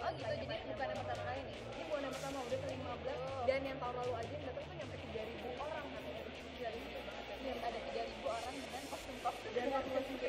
Oh gitu, jadi bukan yang pertama kali nih? Ini bukan yang pertama, udah ke-15. Dan yang tahun lalu aja yang datang tuh nyampe 3.000 orang katanya. 3.000 banget. Ada 3.000 orang dengan kostum-kostum Dan kostum